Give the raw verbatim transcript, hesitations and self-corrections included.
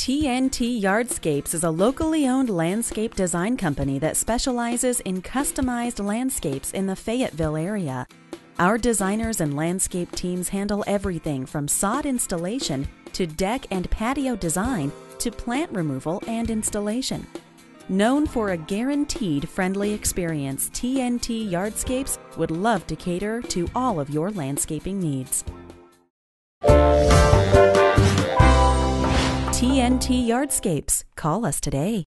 T N T Yardscapes is a locally owned landscape design company that specializes in customized landscapes in the Fayetteville area. Our designers and landscape teams handle everything from sod installation to deck and patio design to plant removal and installation. Known for a guaranteed friendly experience, T N T Yardscapes would love to cater to all of your landscaping needs. T N T Yardscapes. Call us today.